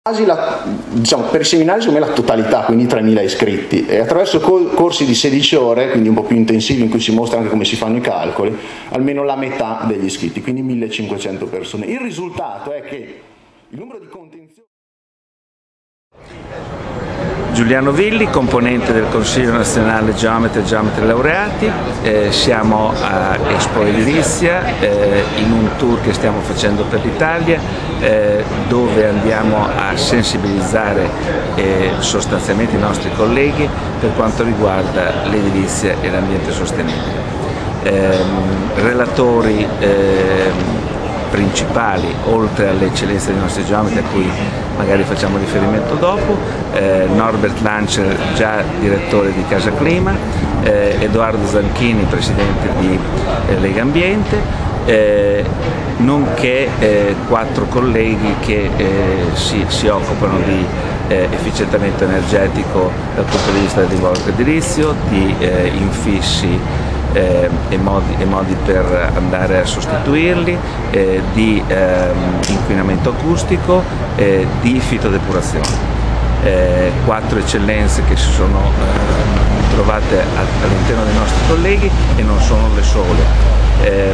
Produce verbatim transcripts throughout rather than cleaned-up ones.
Quasi la, diciamo, per i seminari secondo me la totalità, quindi tremila iscritti, e attraverso corsi di sedici ore, quindi un po' più intensivi, in cui si mostra anche come si fanno i calcoli, almeno la metà degli iscritti, quindi millecinquecento persone. Il risultato è che il numero di contenziosi... Giuliano Villi, componente del Consiglio Nazionale Geometri e Geometri Laureati, eh, siamo a Expo Edilizia eh, in un tour che stiamo facendo per l'Italia eh, dove andiamo a sensibilizzare eh, sostanzialmente i nostri colleghi per quanto riguarda l'edilizia e l'ambiente sostenibile. Eh, relatori eh, principali, oltre alle eccellenze dei nostri geometri a cui magari facciamo riferimento dopo, eh, Norbert Lanscher, già direttore di Casa Clima, eh, Edoardo Zanchini, presidente di eh, Lega Ambiente, eh, nonché eh, quattro colleghi che eh, si, si occupano di eh, efficientamento energetico dal punto di vista dell'involucro edilizio, di eh, infissi Eh, e, modi, e modi per andare a sostituirli, eh, di eh, inquinamento acustico, eh, di fitodepurazione. Eh, quattro eccellenze che si sono eh, trovate all'interno dei nostri colleghi e non sono le sole. Eh,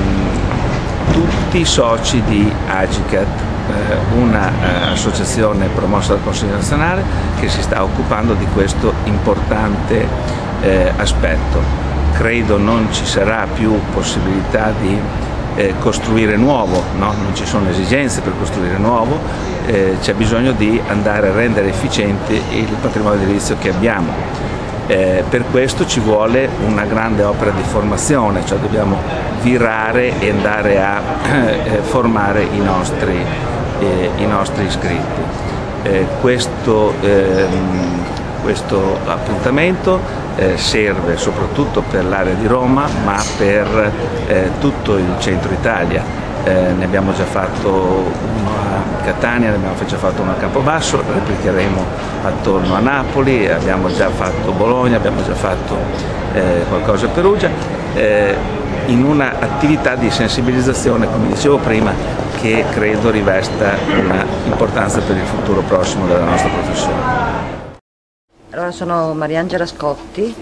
tutti soci di Agicat, eh, un'associazione promossa dal Consiglio nazionale che si sta occupando di questo importante eh, aspetto. Credo non ci sarà più possibilità di eh, costruire nuovo, no? Non ci sono esigenze per costruire nuovo, eh, c'è bisogno di andare a rendere efficiente il patrimonio edilizio che abbiamo. Eh, per questo ci vuole una grande opera di formazione, cioè dobbiamo virare e andare a eh, formare i nostri, eh, i nostri iscritti. Eh, questo, ehm, questo appuntamento Eh, serve soprattutto per l'area di Roma, ma per eh, tutto il centro Italia. Eh, ne abbiamo già fatto uno a Catania, ne abbiamo già fatto uno a Campobasso, replicheremo attorno a Napoli, abbiamo già fatto Bologna, abbiamo già fatto eh, qualcosa a Perugia, eh, in un'attività di sensibilizzazione, come dicevo prima, che credo rivesta una importanza per il futuro prossimo della nostra professione. Allora, sono Mariangela Scotti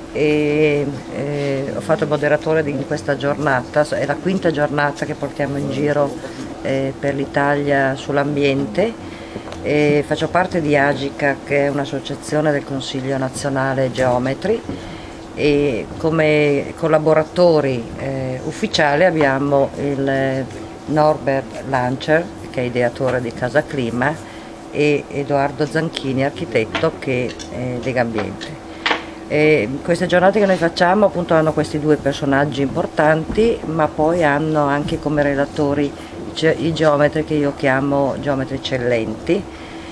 e eh, ho fatto il moderatore di questa giornata, è la quinta giornata che portiamo in giro eh, per l'Italia sull'ambiente. E faccio parte di Agica, che è un'associazione del Consiglio Nazionale Geometri, e come collaboratori eh, ufficiali abbiamo il Norbert Lanscher, che è ideatore di Casa Clima, e Edoardo Zanchini, architetto, che è Lega Ambiente. E queste giornate che noi facciamo appunto hanno questi due personaggi importanti, ma poi hanno anche come relatori i geometri che io chiamo geometri eccellenti,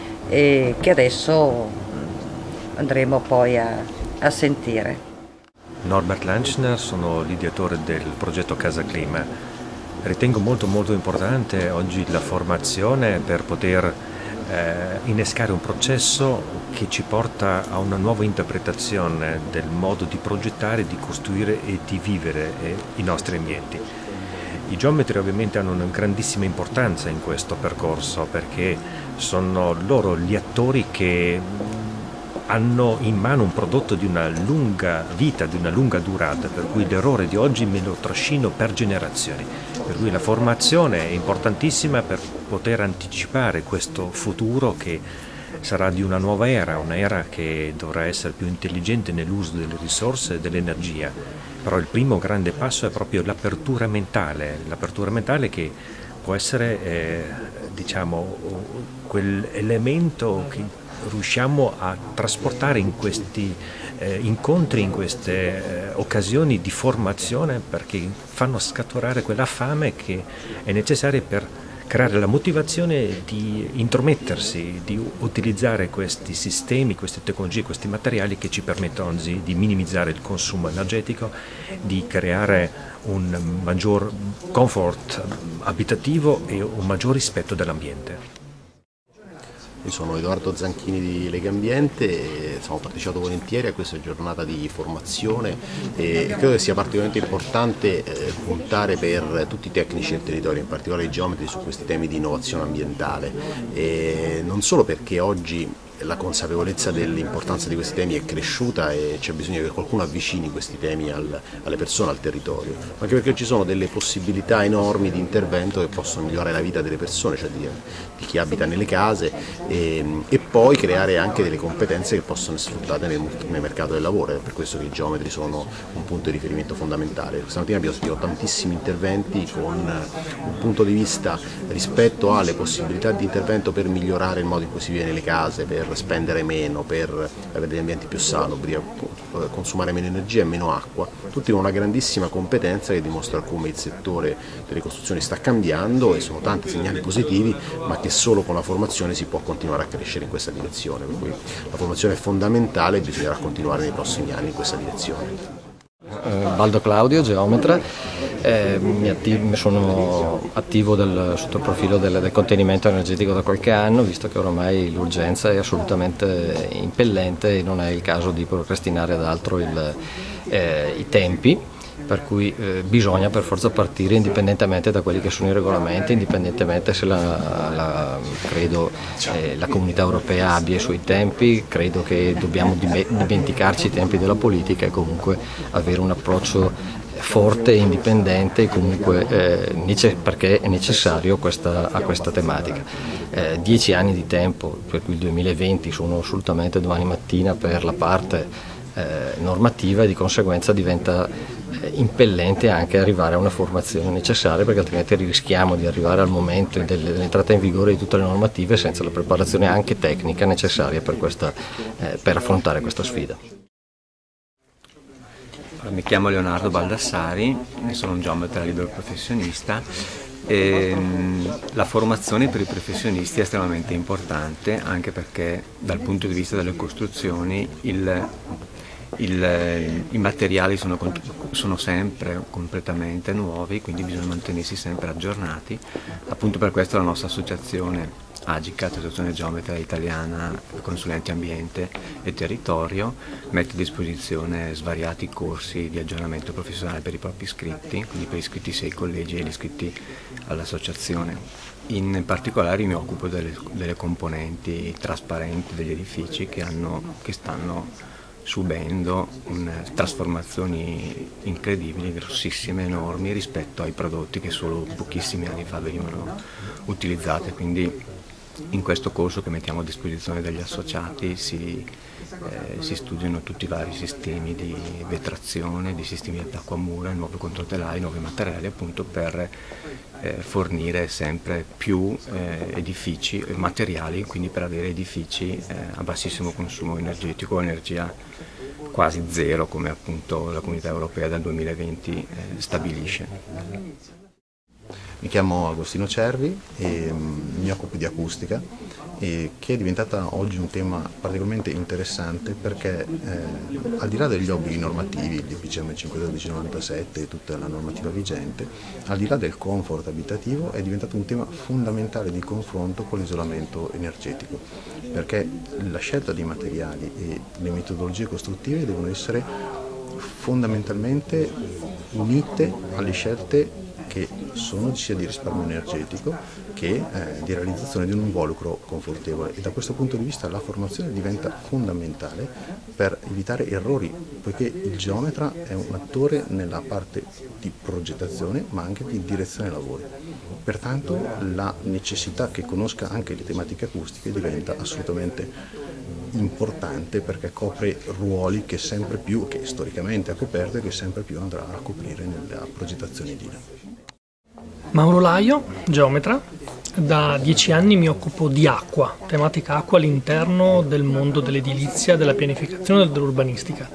e che adesso andremo poi a, a sentire. Norbert Lanscher, sono l'ideatore del progetto Casa Clima. Ritengo molto molto importante oggi la formazione per poter Eh, innescare un processo che ci porta a una nuova interpretazione del modo di progettare, di costruire e di vivere eh, i nostri ambienti. I geometri ovviamente hanno una grandissima importanza in questo percorso, perché sono loro gli attori che hanno in mano un prodotto di una lunga vita, di una lunga durata, per cui l'errore di oggi me lo trascino per generazioni. Per cui la formazione è importantissima per poter anticipare questo futuro che sarà di una nuova era, un'era che dovrà essere più intelligente nell'uso delle risorse e dell'energia. Però il primo grande passo è proprio l'apertura mentale, l'apertura mentale che può essere eh, diciamo, quell'elemento che riusciamo a trasportare in questi eh, incontri, in queste eh, occasioni di formazione, perché fanno scaturare quella fame che è necessaria per creare la motivazione di intromettersi, di utilizzare questi sistemi, queste tecnologie, questi materiali che ci permettono di minimizzare il consumo energetico, di creare un maggior comfort abitativo e un maggior rispetto dell'ambiente. Io sono Edoardo Zanchini di Legambiente e ho partecipato volentieri a questa giornata di formazione e credo che sia particolarmente importante eh, puntare per tutti i tecnici del territorio, in particolare i geometri, su questi temi di innovazione ambientale, e non solo perché oggi la consapevolezza dell'importanza di questi temi è cresciuta e c'è bisogno che qualcuno avvicini questi temi al, alle persone, al territorio, ma anche perché ci sono delle possibilità enormi di intervento che possono migliorare la vita delle persone, cioè di, di chi abita nelle case, e, e poi creare anche delle competenze che possono essere sfruttate nel, nel mercato del lavoro. È per questo che i geometri sono un punto di riferimento fondamentale. Stamattina abbiamo sentito tantissimi interventi con un punto di vista rispetto alle possibilità di intervento per migliorare il modo in cui si vive nelle case, per spendere meno, per avere degli ambienti più salubri, consumare meno energia e meno acqua, tutti con una grandissima competenza che dimostra come il settore delle costruzioni sta cambiando, e sono tanti segnali positivi, ma che solo con la formazione si può continuare a crescere in questa direzione, per cui la formazione è fondamentale e bisognerà continuare nei prossimi anni in questa direzione. Baldo Claudio, geometra, eh, mi attivo, sono attivo del, sotto il profilo del, del contenimento energetico da qualche anno, visto che oramai l'urgenza è assolutamente impellente e non è il caso di procrastinare ad altro il, eh, i tempi, per cui eh, bisogna per forza partire indipendentemente da quelli che sono i regolamenti, indipendentemente se la, la, credo, eh, la comunità europea abbia i suoi tempi. Credo che dobbiamo dimenticarci i tempi della politica e comunque avere un approccio forte e indipendente, comunque, eh, perché è necessario questa, a questa tematica. Eh, dieci anni di tempo, per cui il duemilaventi sono assolutamente domani mattina per la parte eh, normativa, e di conseguenza diventa impellente anche arrivare a una formazione necessaria, perché altrimenti rischiamo di arrivare al momento dell'entrata in vigore di tutte le normative senza la preparazione anche tecnica necessaria per, questa, eh, per affrontare questa sfida. Mi chiamo Leonardo Baldassari, sono un geometra libero professionista. E la formazione per i professionisti è estremamente importante, anche perché dal punto di vista delle costruzioni il Il, i materiali sono, sono sempre completamente nuovi, quindi bisogna mantenersi sempre aggiornati. Appunto per questo la nostra associazione AGICA, Associazione Geometra Italiana Consulenti Ambiente e Territorio, mette a disposizione svariati corsi di aggiornamento professionale per i propri iscritti, quindi per gli iscritti sei collegi e gli iscritti all'associazione. In particolare mi occupo delle, delle componenti trasparenti degli edifici che, hanno, che stanno subendo un, trasformazioni incredibili, grossissime, enormi rispetto ai prodotti che solo pochissimi anni fa venivano utilizzati. Quindi in questo corso che mettiamo a disposizione degli associati si, eh, si studiano tutti i vari sistemi di vetrazione, di sistemi ad acquamura, nuovi controtelai, nuovi materiali, appunto per eh, fornire sempre più eh, edifici e materiali, quindi per avere edifici eh, a bassissimo consumo energetico, energia quasi zero, come appunto la Comunità Europea dal duemilaventi eh, stabilisce. Mi chiamo Agostino Cervi e mi occupo di acustica, e che è diventata oggi un tema particolarmente interessante perché eh, al di là degli obblighi normativi, il D P C M cinquecentododici novantasette e tutta la normativa vigente, al di là del comfort abitativo è diventato un tema fondamentale di confronto con l'isolamento energetico, perché la scelta dei materiali e le metodologie costruttive devono essere fondamentalmente unite alle scelte che sono sia di risparmio energetico che eh, di realizzazione di un involucro confortevole, e da questo punto di vista la formazione diventa fondamentale per evitare errori, poiché il geometra è un attore nella parte di progettazione ma anche di direzione lavori. Pertanto la necessità che conosca anche le tematiche acustiche diventa assolutamente importante, perché copre ruoli che sempre più, che storicamente ha coperto e che sempre più andrà a coprire nella progettazione edile. Mauro Laio, geometra. Da dieci anni mi occupo di acqua, tematica acqua all'interno del mondo dell'edilizia, della pianificazione e dell'urbanistica.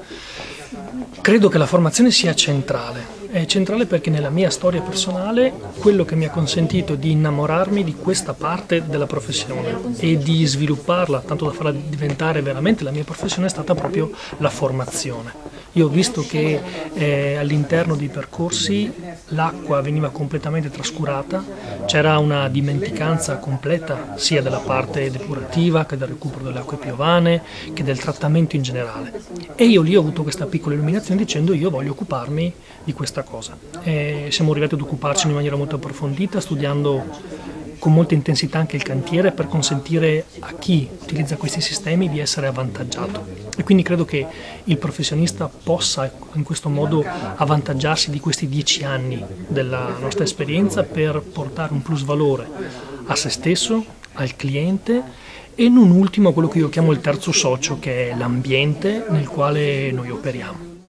Credo che la formazione sia centrale. È centrale perché nella mia storia personale quello che mi ha consentito di innamorarmi di questa parte della professione e di svilupparla, tanto da farla diventare veramente la mia professione, è stata proprio la formazione. Io ho visto che eh, all'interno dei percorsi l'acqua veniva completamente trascurata, c'era una dimenticanza completa sia della parte depurativa che del recupero delle acque piovane che del trattamento in generale, e io lì ho avuto questa piccola illuminazione dicendo io voglio occuparmi di questa cosa, e siamo arrivati ad occuparci in maniera molto approfondita, studiando con molta intensità anche il cantiere per consentire a chi utilizza questi sistemi di essere avvantaggiato, e quindi credo che il professionista possa in questo modo avvantaggiarsi di questi dieci anni della nostra esperienza per portare un plus valore a se stesso, al cliente e non ultimo quello che io chiamo il terzo socio, che è l'ambiente nel quale noi operiamo.